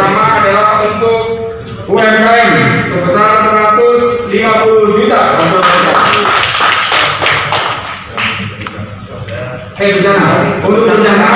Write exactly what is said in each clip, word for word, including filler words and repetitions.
pertama adalah untuk U M K M sebesar seratus lima puluh juta. Eh bencana, untuk bencana.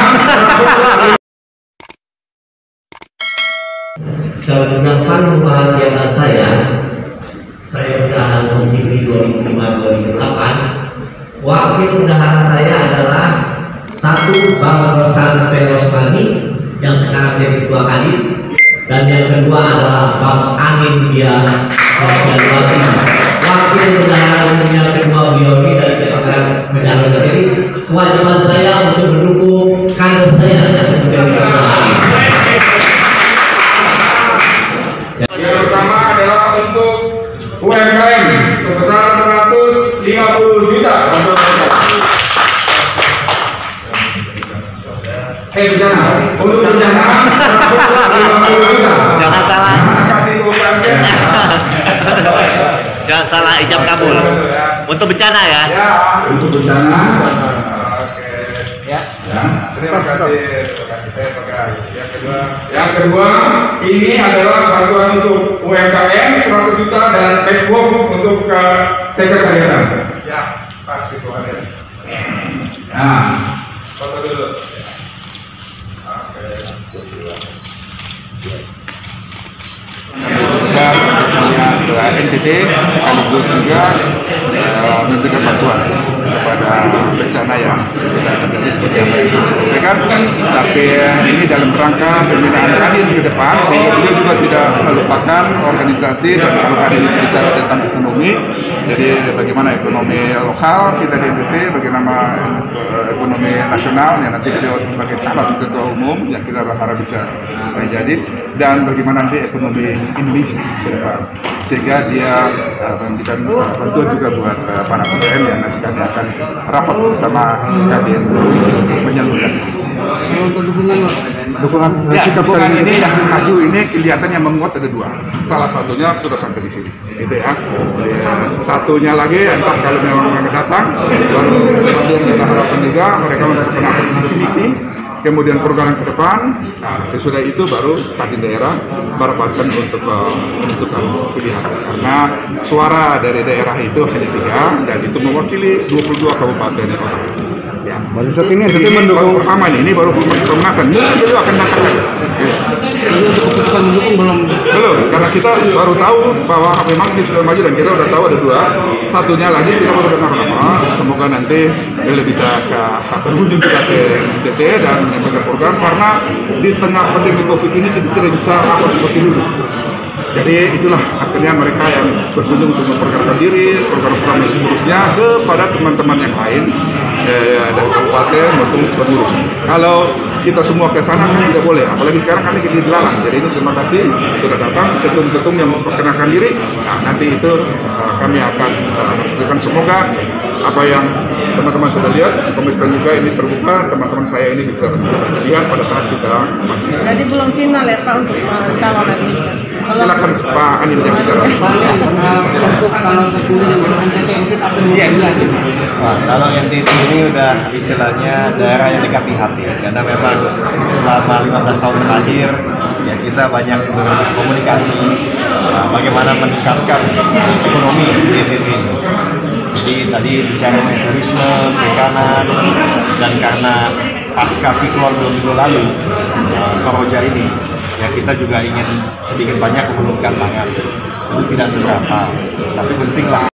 Dan ungkapan kebahagiaan saya, saya bendahara Kontipi dua ribu lima dua ribu delapan. Wakil bendahara saya adalah satu Bang Rosan Pelosmani yang sekarang jadi ketua Kadin, dan yang kedua adalah Bang Amin Dia Rofian Bakti. Wakil bendahara umumnya kedua beliau ini dari kita sekarang mencalonkan diri. Kewajiban saya untuk mendukung kader saya yang menjadi ketua Kadin. Yang pertama adalah untuk U M K M sebesar seratus lima puluh juta. Eh bencana, untuk bencana seratus lima puluh juta. Jangan salah. Kasih U M K M. Jangan salah ijab kabul. Untuk bencana ya. Ya, untuk bencana. Ya. Ya. Terima kasih, terima kasih. Saya pegang. Yang kedua, Yang kedua, ini adalah bantuan untuk U M K M seratus juta dan backwork untuk ke sekretariatan. ya pas gitu ada. Nah, Foto dulu. Oke. besar punya N T T sekaligus juga uh, memberikan bantuan kepada bencana yang sudah terjadi seperti yang saya sampaikan. Tapi ini dalam rangka pembinaan Kadin ke depan, sehingga beliau juga tidak melupakan organisasi. Dan kalau Kadin itu bicara tentang ekonomi, jadi bagaimana ekonomi lokal kita di N T T, bagaimana ekonomi nasional yang nanti beliau sebagai calon ketua umum yang kita harap bisa terjadi, dan bagaimana nanti ekonomi Indonesia ke depan, sehingga dia uh, memberikan uh, bantuan juga buat uh, para P M yang nanti kami akan rapat bersama Kadin untuk menyalurkan. Untuk dukungan, dukungan ya, dukungan ini yang maju ini kelihatannya menguat ada dua. Salah satunya sudah sampai di sini, itu ya. Satunya lagi entah kalau memang mereka datang, baru kemudian kita harapkan juga mereka memperkenalkan visi misi, kemudian program ke depan. Nah, sesudah itu baru Kadin daerah merapatkan untuk uh, menentukan pilihan, karena suara dari daerah itu hanya tiga dan itu mewakili dua puluh dua kabupaten kota. Ya, pada saat ini jadi mendukung pertama ini baru pemanasan, mungkin beliau akan datang lagi. Jadi untuk keputusan mendukung belum Belum, karena kita baru tahu bahwa memang ini sudah maju dan kita sudah tahu ada dua. Satunya lagi kita baru dengar nama. Semoga nanti beliau bisa ke berkunjung juga ke N T T dan menyampaikan program, karena di tengah pandemi Covid ini kita tidak bisa rapat seperti dulu. Jadi itulah akhirnya mereka yang berkunjung untuk memperkenalkan diri, program-program dan seterusnya kepada teman-teman yang lain eh, dari kabupaten maupun pengurus. Kalau kita semua ke sana kan tidak boleh, apalagi sekarang kami di dilarang. Jadi ini terima kasih sudah datang ketum-ketum yang memperkenalkan diri. Nah, nanti itu uh, kami akan lakukan. Uh, semoga apa yang teman-teman sudah lihat, komitmen juga ini terbuka, teman-teman saya ini bisa lihat pada saat kita maju. Jadi belum final ya Pak untuk pencalonan ini? Silakan Pak Anil yang bicara. untuk kalau terpilih N T T mungkin apa yang Wah, kalau N T T ini udah istilahnya daerah yang dekat di hati, karena memang selama lima belas tahun terakhir ya kita banyak berkomunikasi uh, bagaimana meningkatkan ekonomi di N T T. Jadi tadi bicara mengenai turisme, perikanan, dan karena pasca siklon dua minggu lalu uh, Soroja ini, ya kita juga ingin sedikit banyak menurunkan tangan. Itu tidak seberapa, tapi pentinglah